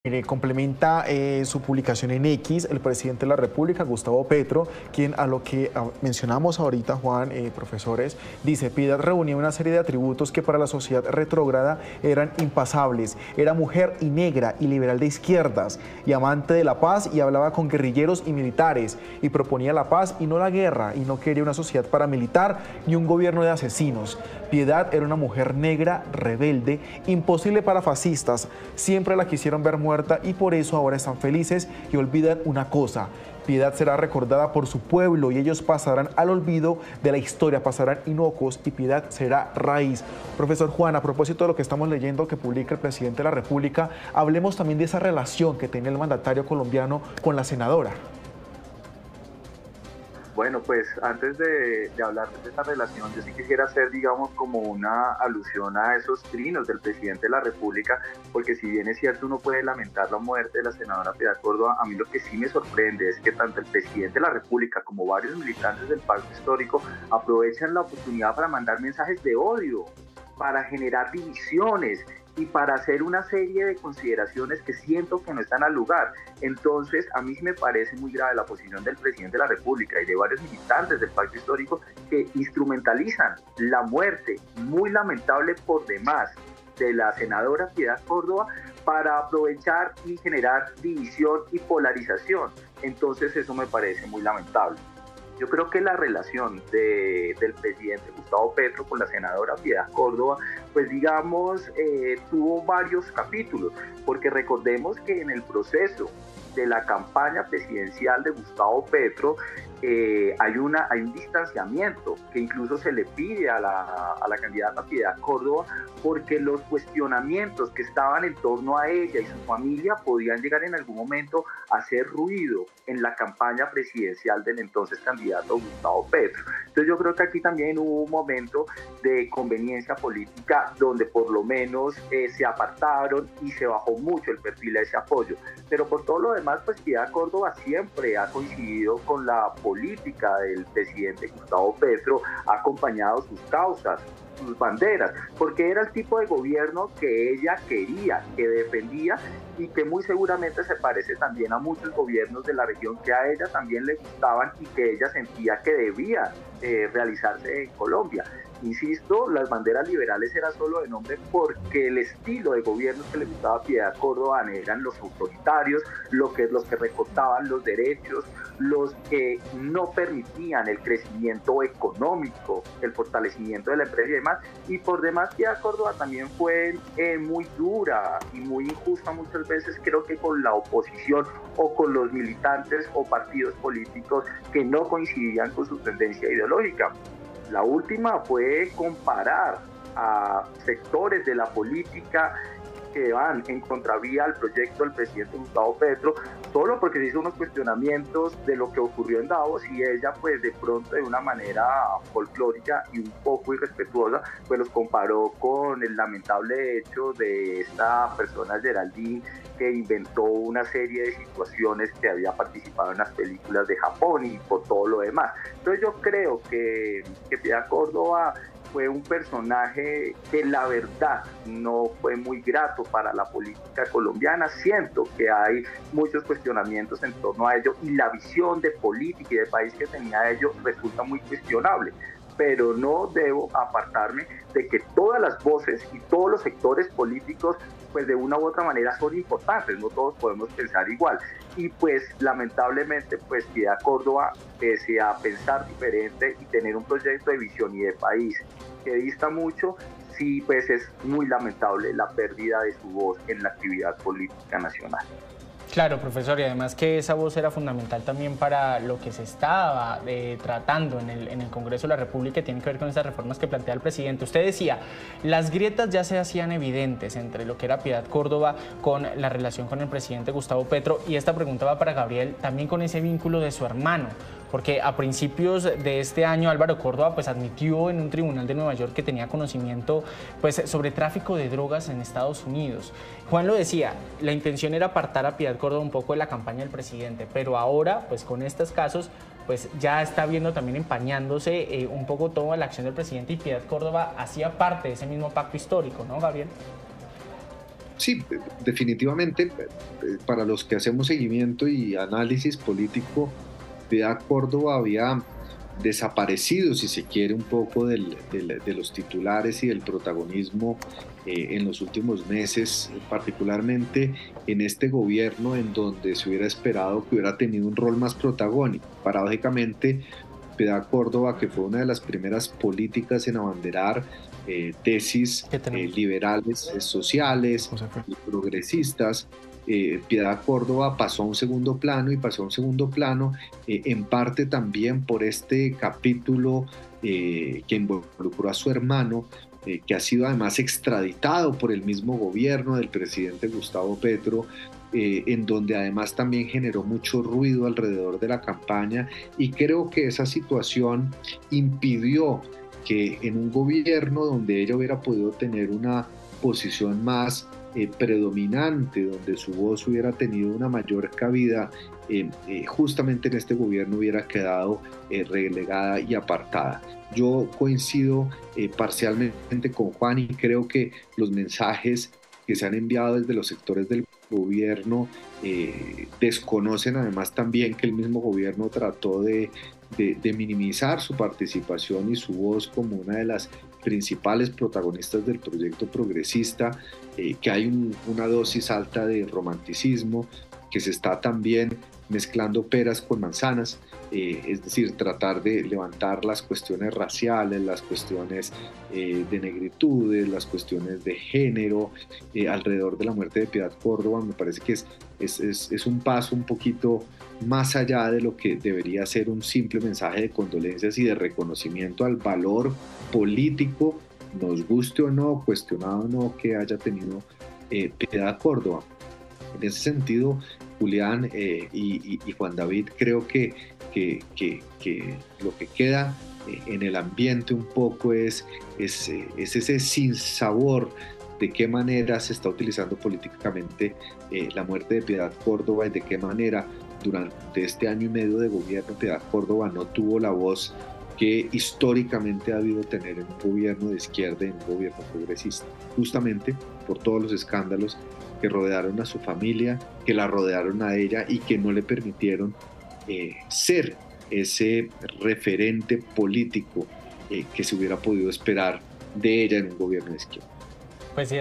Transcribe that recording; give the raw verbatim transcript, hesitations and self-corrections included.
Mire, complementa eh, su publicación en X el presidente de la República, Gustavo Petro, quien a lo que a, mencionamos ahorita, Juan, eh, profesores, dice: Piedad reunía una serie de atributos que para la sociedad retrógrada eran impasables. Era mujer y negra y liberal de izquierdas y amante de la paz, y hablaba con guerrilleros y militares y proponía la paz y no la guerra, y no quería una sociedad paramilitar ni un gobierno de asesinos. Piedad era una mujer negra, rebelde, imposible para fascistas. Siempre la quisieron ver muerta y por eso ahora están felices y olvidan una cosa: Piedad será recordada por su pueblo y ellos pasarán al olvido de la historia, pasarán inocuos y Piedad será raíz. Profesor Juan, a propósito de lo que estamos leyendo que publica el presidente de la República, hablemos también de esa relación que tiene el mandatario colombiano con la senadora. Bueno, pues antes de, de hablar de esta relación, yo sí quisiera hacer, digamos, como una alusión a esos trinos del presidente de la República, porque si bien es cierto uno puede lamentar la muerte de la senadora Piedad Córdoba, a mí lo que sí me sorprende es que tanto el presidente de la República como varios militantes del pacto histórico aprovechan la oportunidad para mandar mensajes de odio, para generar divisiones y para hacer una serie de consideraciones que siento que no están al lugar. Entonces, a mí sí me parece muy grave la posición del presidente de la República y de varios militantes del pacto histórico que instrumentalizan la muerte, muy lamentable por demás, de la senadora Piedad Córdoba para aprovechar y generar división y polarización. Entonces, eso me parece muy lamentable. Yo creo que la relación de, del presidente Gustavo Petro con la senadora Piedad Córdoba, pues digamos, eh, tuvo varios capítulos, porque recordemos que en el proceso de la campaña presidencial de Gustavo Petro eh, hay, una, hay un distanciamiento que incluso se le pide a la, a la candidata Piedad Córdoba, porque los cuestionamientos que estaban en torno a ella y su familia podían llegar en algún momento a hacer ruido en la campaña presidencial del entonces candidato Gustavo Petro. Entonces yo creo que aquí también hubo un momento de conveniencia política donde por lo menos eh, se apartaron y se bajó mucho el perfil de ese apoyo. Pero por todo lo demás, pues Piedad Córdoba siempre ha coincidido con la política del presidente Gustavo Petro, ha acompañado sus causas, sus banderas, porque era el tipo de gobierno que ella quería, que defendía y que muy seguramente se parece también a muchos gobiernos de la región que a ella también le gustaban y que ella sentía que debía eh, realizarse en Colombia. Insisto, las banderas liberales eran solo de nombre porque el estilo de gobierno que le gustaba a Piedad Córdoba eran los autoritarios, lo que, los que recortaban los derechos, los que no permitían el crecimiento económico, el fortalecimiento de la empresa y demás. Y por demás, Piedad Córdoba también fue eh, muy dura y muy injusta muchas veces, creo que con la oposición o con los militantes o partidos políticos que no coincidían con su tendencia ideológica. La última fue comparar a sectores de la política que van en contravía al proyecto del presidente Gustavo Petro, solo porque se hizo unos cuestionamientos de lo que ocurrió en Davos y ella pues de pronto de una manera folclórica y un poco irrespetuosa pues los comparó con el lamentable hecho de esta persona Geraldine, que inventó una serie de situaciones que había participado en las películas de Japón y por todo lo demás. Entonces yo creo que, que Piedad Córdoba fue un personaje que la verdad no fue muy grato para la política colombiana. Siento que hay muchos cuestionamientos en torno a ello y la visión de política y de país que tenía ello resulta muy cuestionable. Pero no debo apartarme de que todas las voces y todos los sectores políticos pues de una u otra manera son importantes, no todos podemos pensar igual. Y pues lamentablemente pues Piedad Córdoba, pese a pensar diferente y tener un proyecto de visión y de país que dista mucho, sí pues es muy lamentable la pérdida de su voz en la actividad política nacional. Claro, profesor, y además que esa voz era fundamental también para lo que se estaba eh, tratando en el, en el Congreso de la República, que tiene que ver con esas reformas que plantea el presidente. Usted decía, las grietas ya se hacían evidentes entre lo que era Piedad Córdoba con la relación con el presidente Gustavo Petro, y esta pregunta va para Gabriel, también con ese vínculo de su hermano, porque a principios de este año Álvaro Córdoba pues admitió en un tribunal de Nueva York que tenía conocimiento pues sobre tráfico de drogas en Estados Unidos. Juan lo decía, la intención era apartar a Piedad Córdoba un poco de la campaña del presidente, pero ahora pues con estos casos pues ya está viendo también empañándose eh, un poco toda la acción del presidente, y Piedad Córdoba hacía parte de ese mismo pacto histórico, ¿no, Gabriel? sí, definitivamente, para los que hacemos seguimiento y análisis político, Piedad Córdoba había desaparecido, si se quiere, un poco del, del, de los titulares y del protagonismo eh, en los últimos meses, particularmente en este gobierno en donde se hubiera esperado que hubiera tenido un rol más protagónico. Paradójicamente, Piedad Córdoba, que fue una de las primeras políticas en abanderar eh, tesis eh, liberales, eh, sociales y progresistas, Eh, Piedad Córdoba pasó a un segundo plano y pasó a un segundo plano eh, en parte también por este capítulo eh, que involucró a su hermano, eh, que ha sido además extraditado por el mismo gobierno del presidente Gustavo Petro, eh, en donde además también generó mucho ruido alrededor de la campaña, y creo que esa situación impidió que en un gobierno donde ella hubiera podido tener una posición más Eh, predominante, donde su voz hubiera tenido una mayor cabida, eh, eh, justamente en este gobierno hubiera quedado eh, relegada y apartada. Yo coincido eh, parcialmente con Juan y creo que los mensajes que se han enviado desde los sectores del gobierno eh, desconocen además también que el mismo gobierno trató de, de, de minimizar su participación y su voz como una de las principales protagonistas del proyecto progresista, eh, que hay un, una dosis alta de romanticismo, que se está también mezclando peras con manzanas, eh, es decir, tratar de levantar las cuestiones raciales, las cuestiones eh, de negritudes, las cuestiones de género, eh, alrededor de la muerte de Piedad Córdoba. Me parece que es, es, es, es un paso un poquito más allá de lo que debería ser un simple mensaje de condolencias y de reconocimiento al valor político, nos guste o no, cuestionado o no, que haya tenido eh, Piedad Córdoba. En ese sentido, Julián eh, y, y, y Juan David, creo que, que, que, que lo que queda eh, en el ambiente un poco es, es, eh, es ese sinsabor de qué manera se está utilizando políticamente eh, la muerte de Piedad Córdoba y de qué manera durante este año y medio de gobierno Piedad Córdoba no tuvo la voz que históricamente ha debido tener en un gobierno de izquierda y en un gobierno progresista, justamente por todos los escándalos que rodearon a su familia, que la rodearon a ella y que no le permitieron eh, ser ese referente político eh, que se hubiera podido esperar de ella en un gobierno de izquierda. Pues sí.